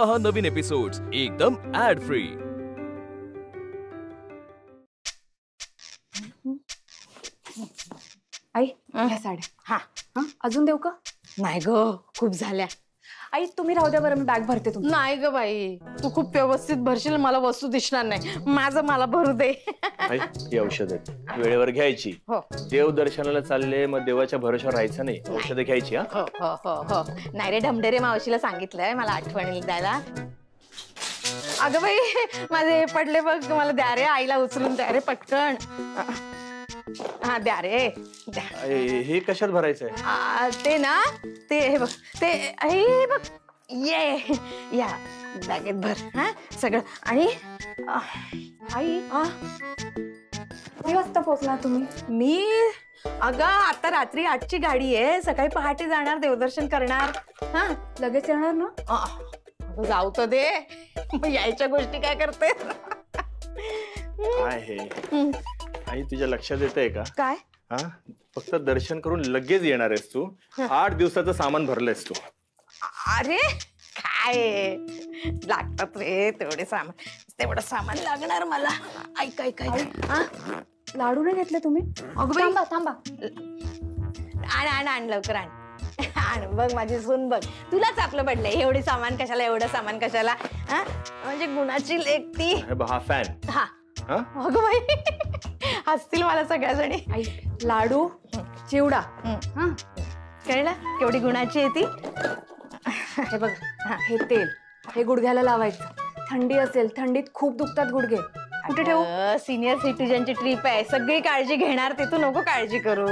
पहा नवीन एपिसोड्स एकदम ऍड फ्री। आई ह्या साड्या हा अजून देऊ का? नाही ग, खूप झाल्या. आई तुम्ही राहू द्या बरं, मी बॅग भरते तुमची. नाही ग बाई, तू खूप व्यवस्थित भरशील, मला वस्तू दिसणार नाही. माझं मला भरू दे. ही औषध आहेत, वेळेवर घ्यायची. हो. देव दर्शनाला चालले, मग देवाच्या भरोशावर राहायचं नाही. औषधं घ्यायची. हा हो हो हो हो. नाही रे, ढमढेरे मावशीला सांगितलंय मला आठवणी द्यायला. अगं बाई, माझे पडले बघ, मला द्या रे, आईला उचलून द्या रे पटकन. हा द्या रे द्या. हे कशात भरायचंय? ते ना, ते हे बघ, ते हे बघ, ये या बॅगेत भर हा सगळं. आणि आई किती वाजता पोहोचला तुम्ही? मी अगं आता रात्री 8ची गाडी आहे, सकाळी पहाटे जाणार, देवदर्शन करणार. हा लगेच येणार ना? जाऊ तर दे, यायच्या गोष्टी काय करते. काय हे आई, तुझ्या लक्षात येतंय का? काय? हा, फक्त दर्शन करून लगेच येणार आहेस तू. 8 दिवसाचं सामान भरलंयस तू. अरे काय लागतात रे तेवढे सामान, तेवढं सामान लागणार मला. ऐक ऐक ऐक, लाडू नाही घेतले तुम्ही? अगं बाई, थांबा थांबा, आण आण आण लवकर आण. आण बघ माझी सून बघ, तुलाच आपलं पडलंय. एवढे सामान कशाला, एवढं सामान कशाला? हा म्हणजे गुणाची लेक ती. हा फॅन. हा अगं बाई, हसतील मला सगळ्याजणी. आई लाडू चिवडा, हा कळलं केवढी गुणाची आहे ती. हे बघ, हे तेल हे गुडघ्याला लावायचं. थंडी असेल, थंडीत खूप दुखतात गुडघे. कुठे ठेवू? सिनियर सिटीजनची ट्रिप आहे, सगळी काळजी घेणार, ते तू नको काळजी करू.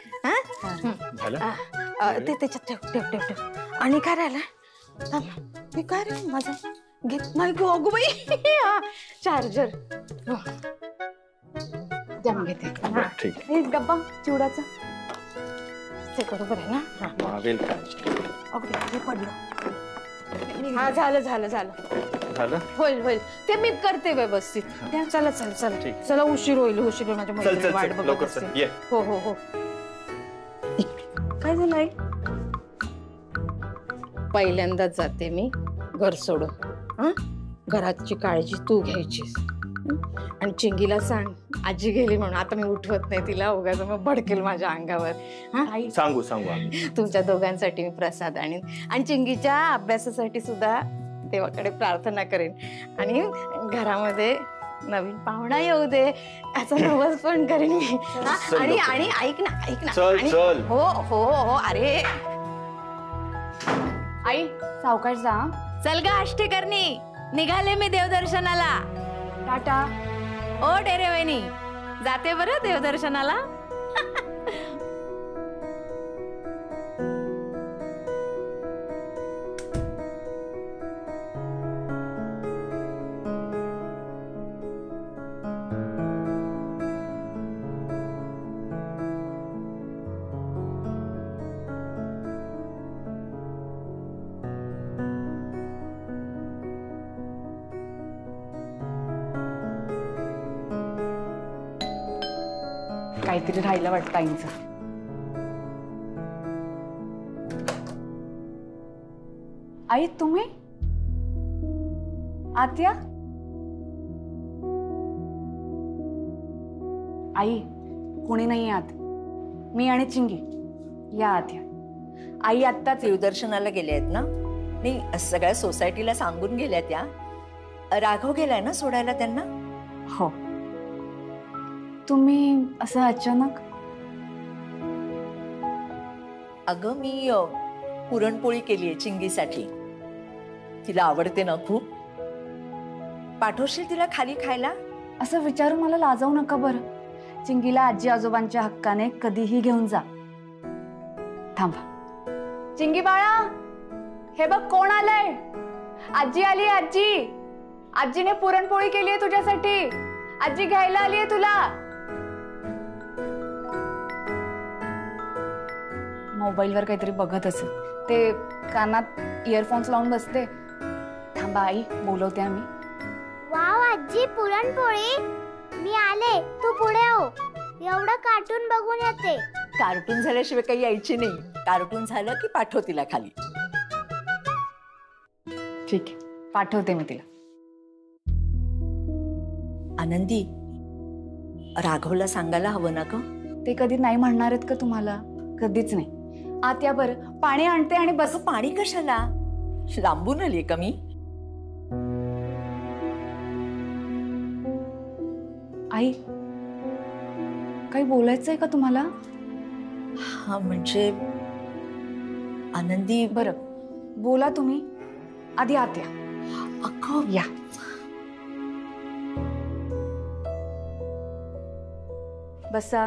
ते त्याच्यात ठेव ठेव ठेव ठेव. आणि काय राहिलं? मी काय रे माझं घेत नाही गो. अगो बाई, चार्जर जम घेते. ठीक. हे डब्बा चिवडाचा ते बरोबर आहे ना? मागेल काय? अगदी पडलं. हा झालं झालं झालं झालं. होईल होईल, ते मी करते व्यवस्थित. चला चला चला चला, उशीर होईल उशीर होईल, माझ्या मैत्रिणी वाट बघत असते. हो हो हो. काय झालं आई? पहिल्यांदाच जाते मी घर सोडून. घराची काळजी तू घ्यायचीस. आणि चिंगीला सांग आजी गेली म्हणून. आता मी उठवत नाही तिला, उगाच मग भडकेल माझ्या अंगावर. सांगू सांगू. तुमच्या दोघांसाठी मी प्रसाद आणीन, आणि चिंगीच्या अभ्यासासाठी सुद्धा देवाकडे प्रार्थना करेन. आणि घरामध्ये नवीन पाहुणा येऊ दे याचा नवस पण करेन मी. आणि आणि ऐक ना ऐक ना. चल चल. हो हो हो. अरे आई सावकाश जा. चल ग आष्टेकरणी, निघाले मी देवदर्शनाला. टाटा. ओ डेरे वहिनी, जाते बरं देवदर्शनाला. काहीतरी राहिलं वाटतं आईंचं. आई तुम्ही आत या. आई कोणी नाही आत, मी आणि चिंगी. या आत या. आई आत्ताच देवदर्शनाला गेले आहेत ना? नाही, सगळ्या सोसायटीला सांगून गेल्या त्या. राघव गेलाय ना सोडायला त्यांना? हो. तुम्ही असं अचानक? अगं मी पुरणपोळी केलीये चिंगीसाठी. तिला आवडते ना खूप. पाठवशील तिला खाली खायला? असं विचारून मला लाजवू नका बरं. चिंगीला आजी आजोबांच्या हक्काने कधीही घेऊन जा. थांबा. चिंगी बाळा, हे बघ कोण आलंय. आजी आली. आजी, आजीने पुरणपोळी केलीये तुझ्यासाठी. आजी घ्यायला आलीये तुला. मोबाईलवर काहीतरी बघत असेल, ते कानात इयरफोन्स लावून बसते. थांबा आई, बोलवते आम्ही. वाव आजी, पुरणपोळी. मी आले, तू पुढे हो. एवढं कार्टून बघून येते. कार्टून झाल्याशिवाय काही यायची नाही. कार्टून झालं की पाठव तिला खाली. ठीक आहे. पाठवते मी तिला. आनंदी, राघवला सांगायला हवं ना ग? ते कधी नाही म्हणणार आहेत का तुम्हाला? कधीच नाही. आत या बरं, पाणी आणते आणि बस. असं पाणी कशाला? लांबून आली का मी? आई, काही बोलायचंय का तुम्हाला? हा म्हणजे आनंदी, बरं बोला तुम्ही, आधी आत या. अगं या. बसा.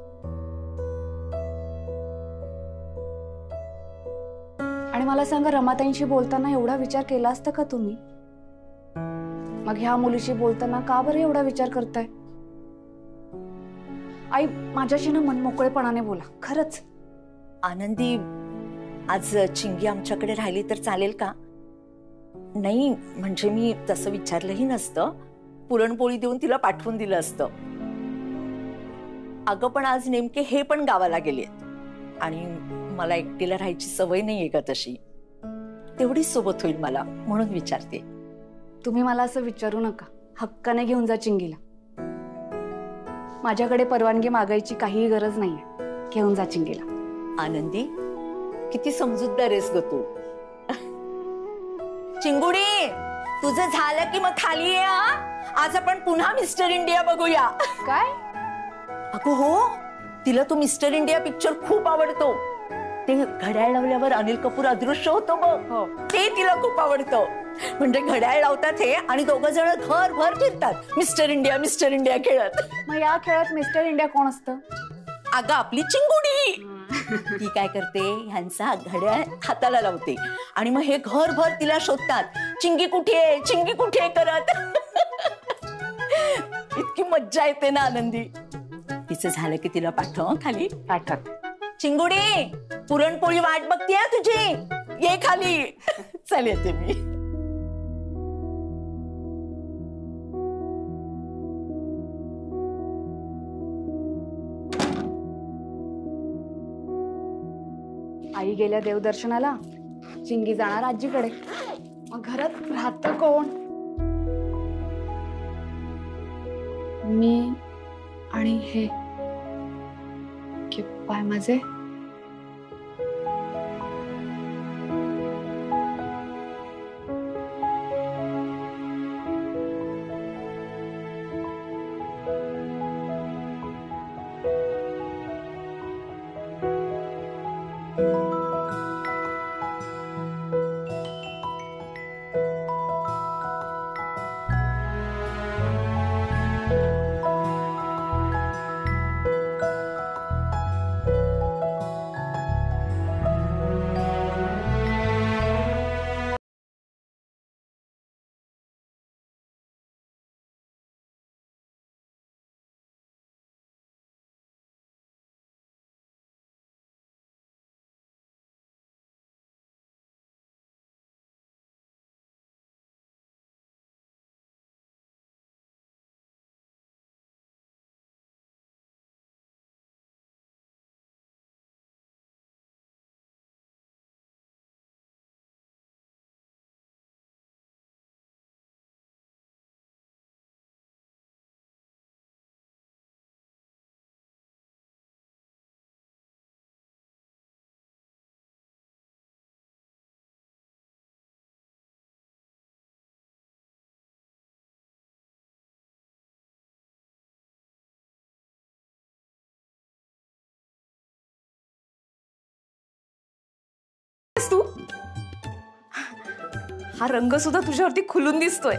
आणि मला सांगा, रमाताईंशी बोलताना एवढा विचार केला असता का तुम्ही? मग ह्या मुलीशी बोलताना का बरं एवढा विचार करताय? आई, माझ्याशी ना मनमोकळेपणाने बोला, खरंच. आनंदी, आज चिंगी आमच्याकडे राहिली तर चालेल का? नाही म्हणजे मी तसं विचारलंही नसतं, पुरणपोळी देऊन तिला पाठवून दिलं असतं. अगं पण आज नेमके हे पण गावाला गेलेत आणि मला एकटीला राहायची सवय नाहीये का तशी. तेवढीच सोबत होईल मला, म्हणून विचारते. तुम्ही मला असं विचारू नका. हक्काने घेऊन जा चिंगीला. माझ्याकडे परवानगी मागायची काहीही गरज नाहीये. घेऊन जा चिंगीला. आनंदी, किती समजूतदार आहेस ग तू. चिंगुडी, तुझं झालं की मग खाली ये हा. आज आपण पुन्हा मिस्टर इंडिया बघूया. काय? अगो हो, तिला तो मिस्टर इंडिया पिक्चर खूप आवडतो. ते घड्याळ लावल्यावर अनिल कपूर अदृश्य होतो बघ, ते तिला खूप आवडतं. म्हणजे घड्याळ लावतात हे आणि दोघं जण घरभर फिरतात मिस्टर इंडिया खेळत. मग या खेळात मिस्टर इंडिया कोण असतं? अगं आपली चिंगुडी. ती काय करते, ह्यांचा घड्याळ हाताला लावते आणि मग हे घरभर तिला शोधतात, चिंगी कुठे करत. इतकी मज्जा येते ना आनंदी. तिचं झालं की तिला पाठव खाली. पाठवत. चिंगुडी, पुरणपोळी वाट बघतीये तुझी, ये खाली. चल येते मी. आई गेल्या देवदर्शनाला, चिंगी जाणार आजीकडे. मग घरात राहतं कोण? मी आणि हे पाय माझे. तू हा रंग सुद्धा तुझ्यावरती खुलून दिसतोय.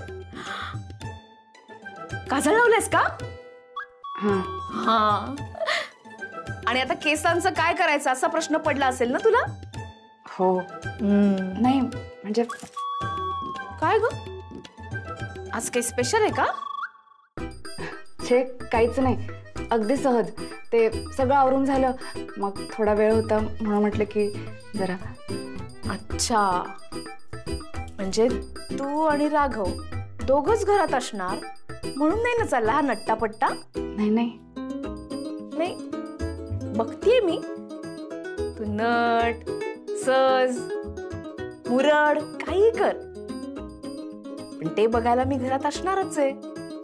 काजळ लावलंयस का? हा. आणि आता केसांचं काय करायचं असा प्रश्न पडला असेल ना तुला? हो. नाही म्हणजे काय ग, आज काही स्पेशल आहे का? छे काहीच नाही, अगदी सहज. ते सगळं आवरून झालं, मग थोडा वेळ होता म्हणून म्हटलं की जरा. अच्छा, म्हणजे तू आणि राघव दोघच घरात असणार म्हणून नाही ना चालला हा नट्टापट्टा? नाही नाही नाही, बघतीये मी तू नट सज मुरड काही कर, पण ते बघायला मी घरात असणारच आहे.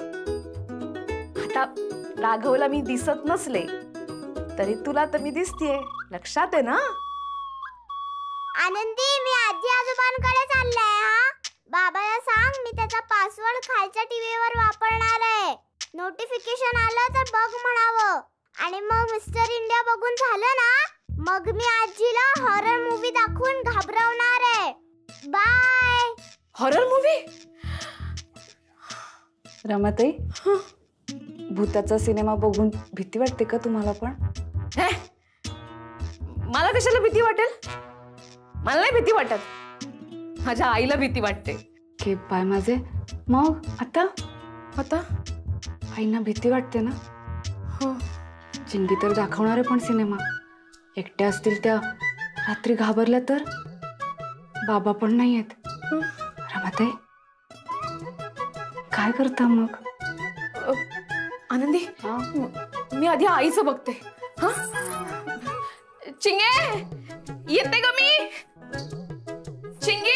आता राघवला मी दिसत नसले तरी तुला तर मी दिसतेय, लक्षात आहे ना? आनंदी, मी आजी आजोबांकडे चाललंय. हा, बाबाला सांग मी त्याचा पासवर्ड खालच्या टीव्हीवर वापरणार आहे. नोटिफिकेशन आलं तर बघ म्हणावं. आणि मग मिस्टर इंडिया बघून झालं ना, मग मी आजीला हॉरर मूवी दाखवून घाबरवणार आहे. बाय. Horror movie? रमाताई, भूताचा सिनेमा बघून भीती वाटते का तुम्हाला पण? हे? मला कशाला भीती वाटेल? मला नाही भीती वाटत. माझ्या आईला भीती वाटते. के पाय माझे. मग आता आता आईना भीती वाटते ना? हो. चिंगी तर दाखवणार आहे पण सिनेमा. एकट्या असतील त्या, रात्री घाबरल्या तर? बाबा पण नाही आहेत. रमाताई, काय करता मग? आनंदी, मी आधी आईचं बघते. हा, चिंगे येते ग मी. चिंगी.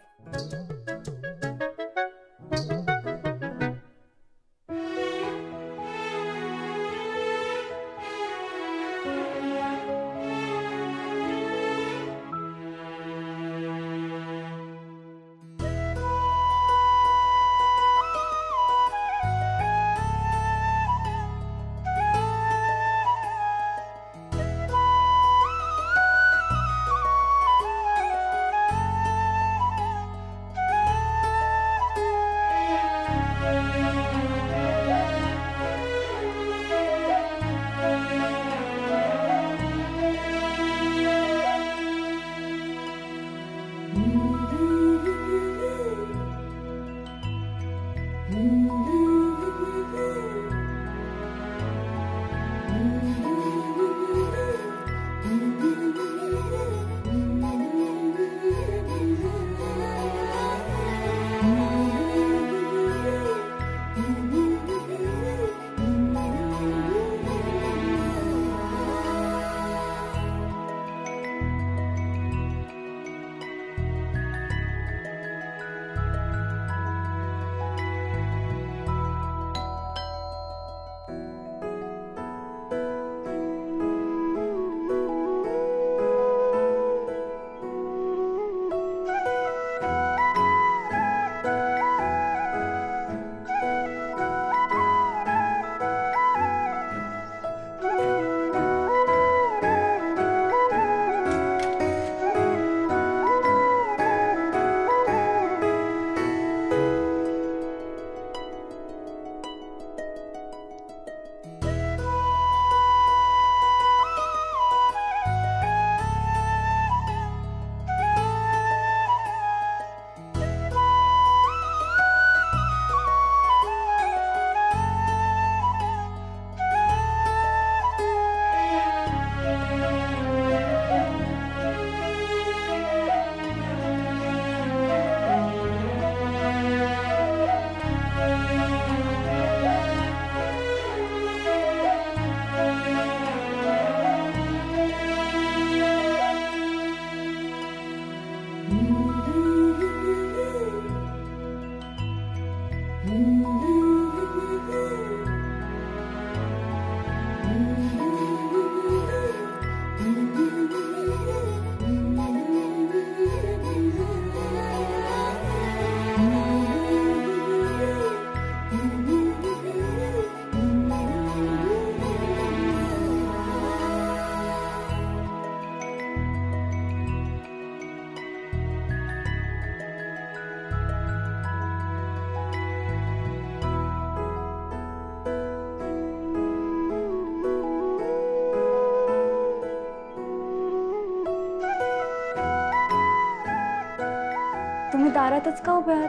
तुम्ही दारातच का उभे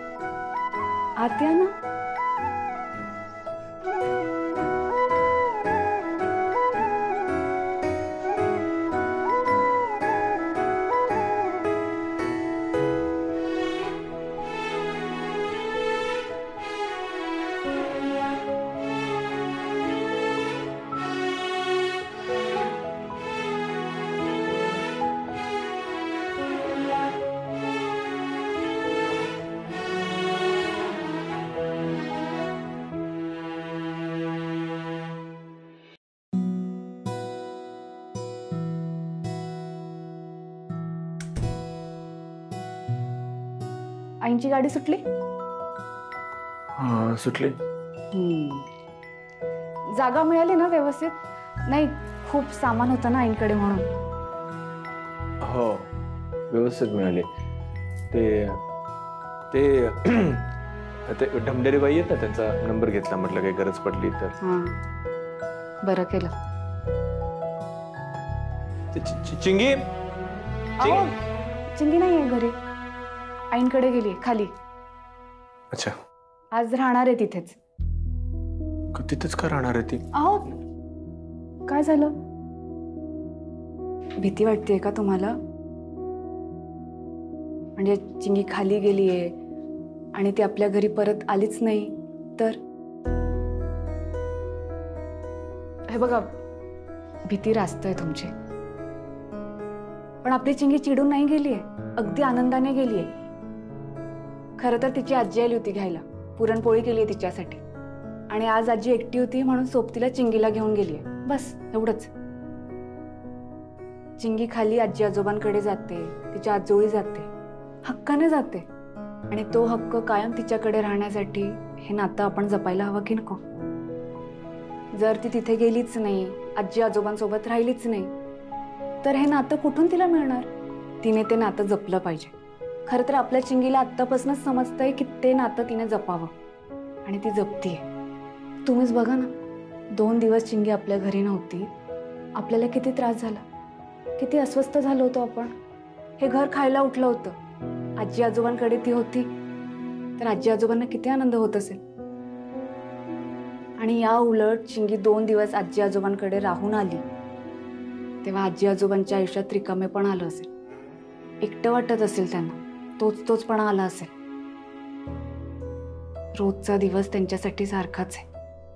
आहात? आत या ना. आईंची गाडी सुटली? हा सुटली. जागा मिळाली ना व्यवस्थित? नाही, खूप सामान होतं ना आईंकडे म्हणून. हो व्यवस्थित मिळाली. ते ते ते ढमढेरे बाई आहेत ना, त्यांचा नंबर घेतला, म्हटलं काही गरज पडली तर. बरं केलं. चिंगी अहो, चिंगी नाहीये घरी, आईंकडे गेली खाली. अच्छा, आज राहणार आहे तिथेच. तिथेच का राहणार आहे ती? अहो, काय झालं? भीती वाटतेय का तुम्हाला? म्हणजे चिंगी खाली गेलीये आणि ती आपल्या घरी परत आलीच नाही तर? हे बघा, भीती रास्तय तुमची, पण आपली चिंगी चिडून नाही गेलीये, अगदी आनंदाने गेलीये. खरं तर तिची आजी आली होती घ्यायला, पुरणपोळी केलीये तिच्यासाठी, आणि आज आजी एकटी होती म्हणून सोबतीला चिंगीला घेऊन गेलीये. बस एवढंच. चिंगी खाली आजी आजोबांकडे जाते, तिच्या आजोळी जाते, हक्काने जाते, आणि तो हक्क कायम तिच्याकडे राहण्यासाठी हे नातं आपण जपायला हवं की नको? जर ती तिथे गेलीच नाही, आजी आजोबांसोबत राहिलीच नाही, तर हे नातं कुठून तिला मिळणार? तिने ते नातं जपलं पाहिजे. खरं तर आपल्या चिंगीला आत्तापासूनच समजतंय की ते नातं तिने जपावं, आणि ती जपतीये. तुम्हीच बघा ना, 2 दिवस चिंगी आपल्या घरी नव्हती, आपल्याला किती त्रास झाला, किती अस्वस्थ झालो होतो आपण. हे घर खायला उठलं होतं. आजी आजोबांकडे ती होती तर आजी आजोबांना किती आनंद होत असेल. आणि या उलट चिंगी 2 दिवस आजी आजोबांकडे राहून आली तेव्हा आजी आजोबांच्या आयुष्यात रिकामेपण आलं असेल, एकटं वाटत असेल त्यांना, तोचपणा आला असेल. रोजचा दिवस त्यांच्यासाठी सारखाच आहे,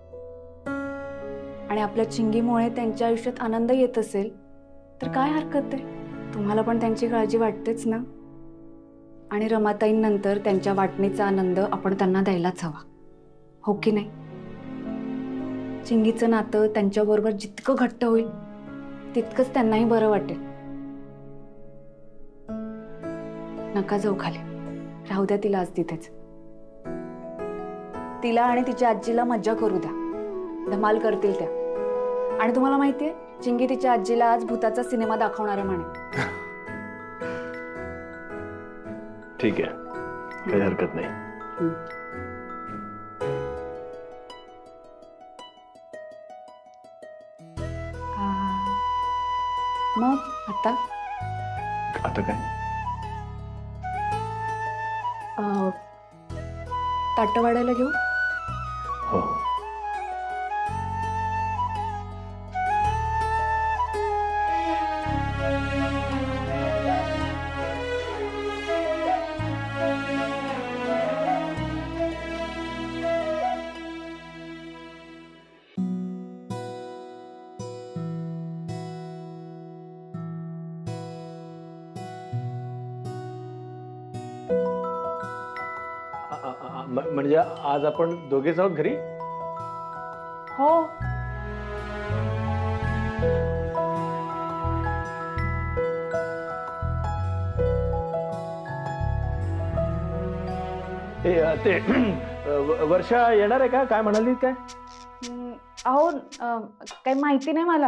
आणि आपल्या चिंगीमुळे त्यांच्या आयुष्यात आनंद येत असेल तर काय हरकत आहे? तुम्हाला पण त्यांची काळजी वाटतेच ना. आणि रमाताईंनंतर त्यांच्या वाटणीचा आनंद आपण त्यांना द्यायलाच हवा, हो की नाही? चिंगीचं नातं त्यांच्याबरोबर जितकं घट्ट होईल तितकंच त्यांनाही बरं वाटेल. नका जाऊ खाली, राहू द्या तिला आज तिथेच. तिला आणि तिच्या आजीला मज्जा करू द्या, धमाल करतील त्या. आणि तुम्हाला माहितीये, चिंगी तिच्या आजीला आज भूताचा सिनेमा दाखवणार आहे म्हणे. ठीक आहे, काही हरकत नाही. मग आता काय? ताटं वाढायला घेऊ? हो. म्हणजे आज आपण दोघेच आहोत घरी? हो. ते वर्षा येणार आहे का? काय म्हणाली काय? अहो, काही माहिती नाही मला.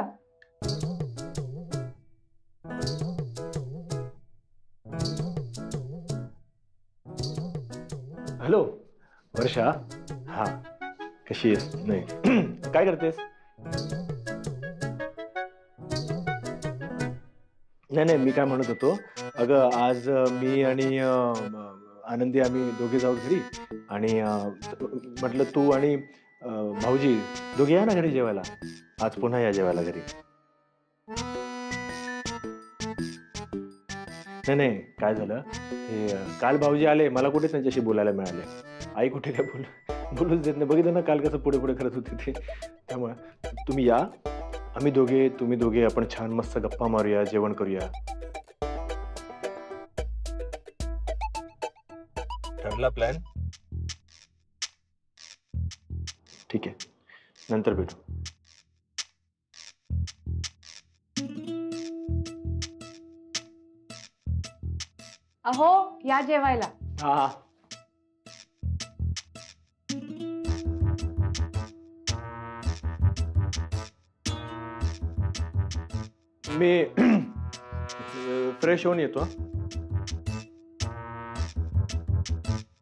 हॅलो वर्षा, हा कशी आहेस? नाही काय करतेस? नाही मी काय म्हणत होतो, अगं आज मी आणि आनंदी आम्ही दोघे जाऊ घरी, आणि म्हटलं तू आणि भाऊजी दोघे या ना घरी जेवायला. आज पुन्हा या जेवायला घरी. नाही काय झालं, हे काल भाऊजी आले, मला कुठे त्यांच्याशी बोलायला मिळाले. आई कुठे काय बोलूच देत नाही. बघितलं ना काल कसं पुढे करत होते ते. त्यामुळे तुम्ही या, आम्ही दोघे तुम्ही दोघे आपण छान मस्त गप्पा मारूया, जेवण करूया. ठरला प्लॅन? ठीक आहे, नंतर भेटू. अहो, या जेवायला. हा मी फ्रेश होऊन येतो.